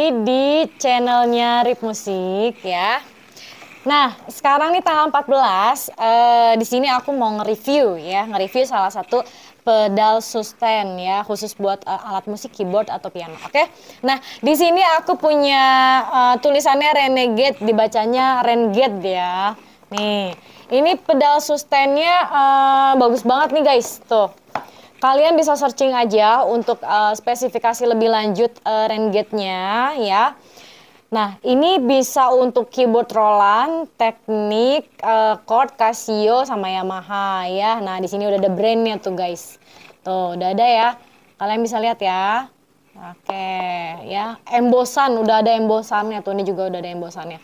lagi di channelnya Rip Musik ya. Nah, sekarang nih tanggal 14, di sini aku mau nge-review ya, nge-review salah satu pedal sustain ya, khusus buat alat musik keyboard atau piano. Oke. Nah, di sini aku punya tulisannya Renegade, dibacanya Renegade ya. Nih, ini pedal sustainnya bagus banget nih guys, tuh. Kalian bisa searching aja untuk spesifikasi lebih lanjut Renegade-nya ya. Nah, ini bisa untuk keyboard Roland, Teknik, chord Casio sama Yamaha ya. Nah, di sini udah ada brandnya tuh guys. Tuh, udah ada ya. Kalian bisa lihat ya. Oke, ya. Embosan, udah ada embosannya tuh. Ini juga udah ada embosannya.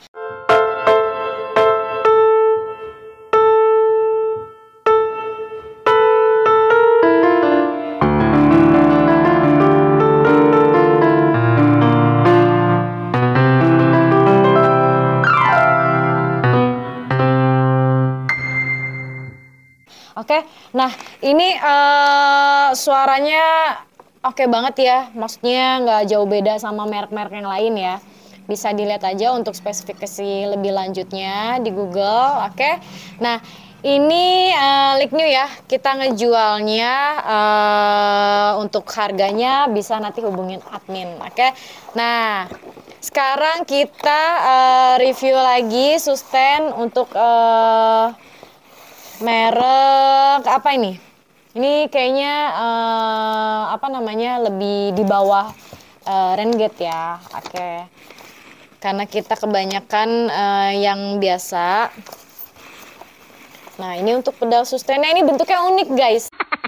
Oke, nah ini suaranya oke banget ya, maksudnya nggak jauh beda sama merek-merek yang lain ya. Bisa dilihat aja untuk spesifikasi lebih lanjutnya di Google, oke. Nah, ini like new ya, kita ngejualnya untuk harganya bisa nanti hubungin admin, oke. Nah, sekarang kita review lagi sustain untuk merek apa ini? Ini kayaknya apa namanya lebih di bawah Renegade ya. Oke. Karena kita kebanyakan yang biasa. Nah, ini untuk pedal sustainnya ini bentuknya unik, guys.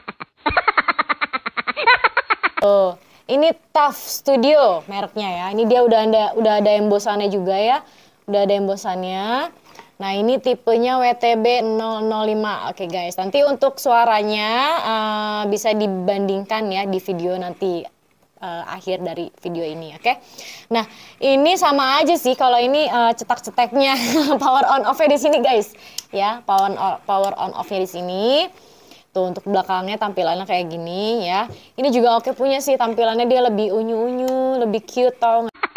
Tuh, ini Tough Studio mereknya ya. Ini dia udah ada embosannya juga ya. Udah ada embosannya. Nah, ini tipenya WTB 005. Oke guys, nanti untuk suaranya bisa dibandingkan ya di video nanti akhir dari video ini, oke? Nah, ini sama aja sih kalau ini cetak-ceteknya power on off-nya di sini guys. Ya, power on off-nya di sini. Tuh untuk belakangnya tampilannya kayak gini ya. Ini juga oke punya sih, tampilannya dia lebih unyu-unyu, lebih cute tau nggak?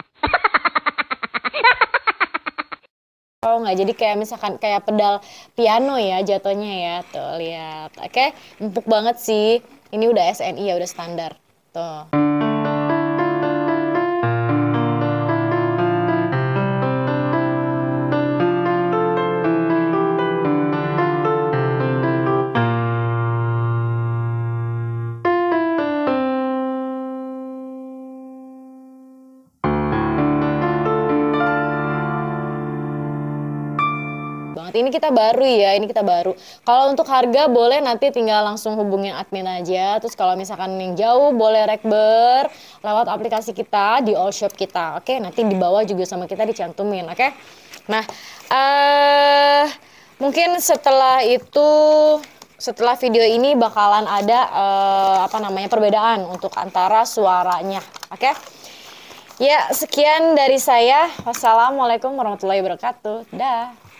Oh nggak, jadi kayak misalkan kayak pedal piano ya jatuhnya ya, tuh lihat, oke, empuk banget sih. Ini udah SNI ya, udah standar, tuh. Banget. Ini kita baru ya, ini kita baru. Kalau untuk harga boleh nanti tinggal langsung hubungin admin aja. Terus kalau misalkan yang jauh boleh rekber lewat aplikasi kita di all shop kita. Oke, nanti di bawah juga sama kita dicantumin, oke? Nah, mungkin setelah itu, setelah video ini bakalan ada apa namanya perbedaan untuk antara suaranya, oke? Ya, sekian dari saya. Wassalamualaikum warahmatullahi wabarakatuh. Dah.